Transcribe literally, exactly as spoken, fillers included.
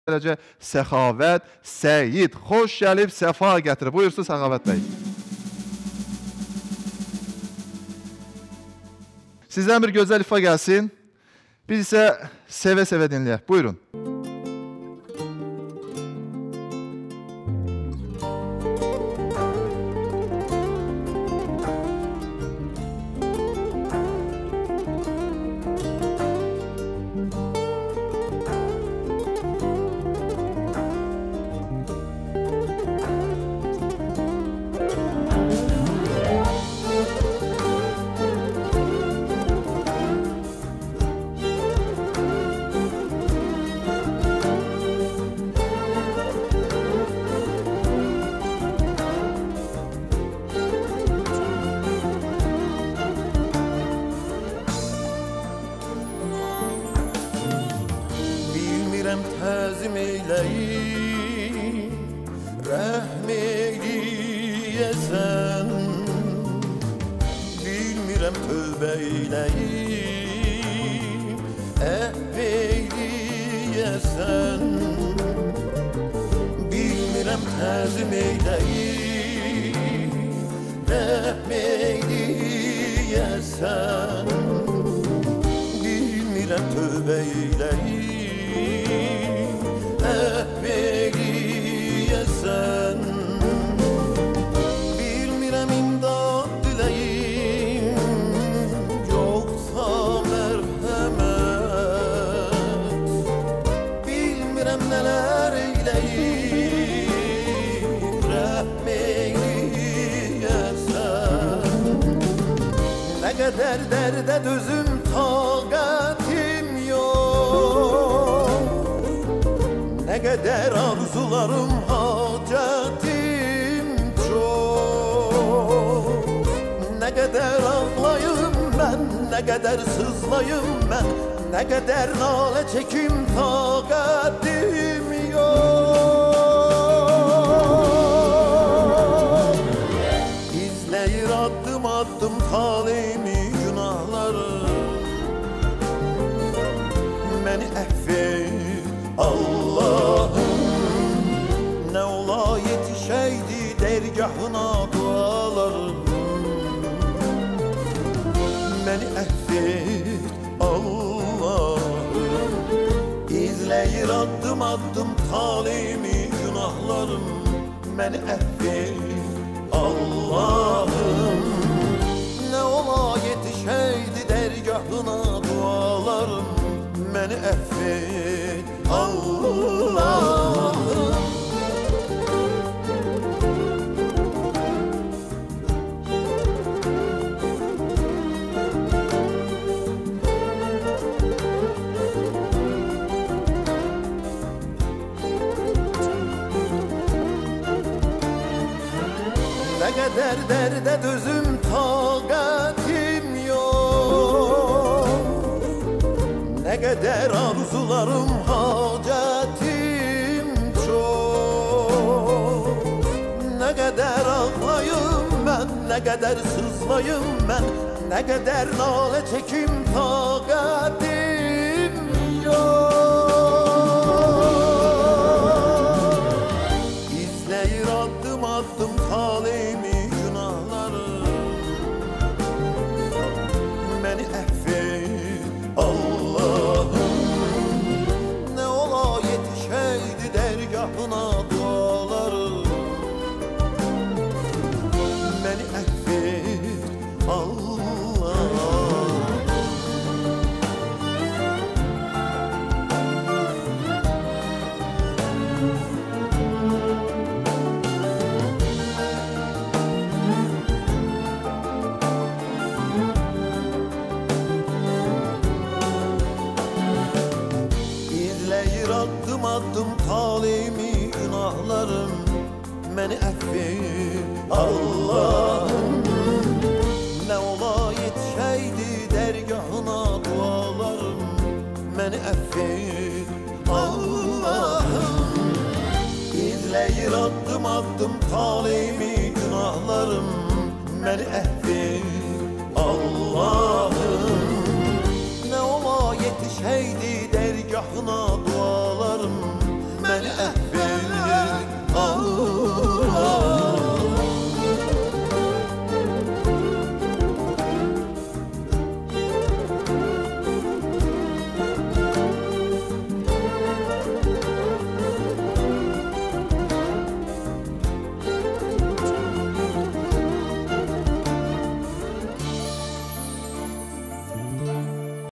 Beləcə Səxavət, Səyid, xoş gəlib, səfa gətirib. Buyursun Səxavət bəy. Sizdən bir gözəl ifa gəlsin. Biz isə sevə-sevə dinləyək. Buyurun. Təzim eyləyim, rəhm eyləyəsən. Bilmirəm tövbə eyləyim, əhv eyləyəsən. Bilmirəm təzim eyləyim, rəhm eyləyəsən. Bilmirəm tövbə eyləyim, eləyəsən. Bilmirəm imdad diləyim, yoxsa mərhəmət. Bilmirəm nələr eyləyim, rəhm eləyəsən. Nə qədər dərdə dözüm, taqətim yox. Nə qədər arzularım, hacətim çox. Nə qədər ağlayım mən, nə qədər sızlayım mən, nə qədər nalə çəkim, taqətim yox. İzləyir addım addım talimi günahlarım. Məni əhv et Allah'ım, nə ola yetişəydi dərgahına dualarım. Məni əhv et Allah'ım, izləyir addım addım talimi günahlarım. Məni əhv et Allah'ım, nə ola yetişəydi dərgahına dualarım. Məni əhv et Allah'ım. Nə qədər dərdə dözüm, taqətim yox. Nə qədər arzularım, hacətim çox. Nə qədər ağlayım mən, nə qədər sızlayım mən, nə qədər nalə çəkim, taqətim yox. İzləyir addım addım talimi günahlarım. Məni əhv et Allah'ım, nə ola yetişəydi dərgahına dualarım. Məni əhv et Allah'ım. Addım addım talimi günahlarım. Məni əhv et Allah'ım, nə ola yetişəydi dərgahına dualarım. Məni əhv et Allah'ım, izləyir addım addım talimi günahlarım. Məni əhv et Allah'ım, nə ola yetişəydi dərgahına dualarım.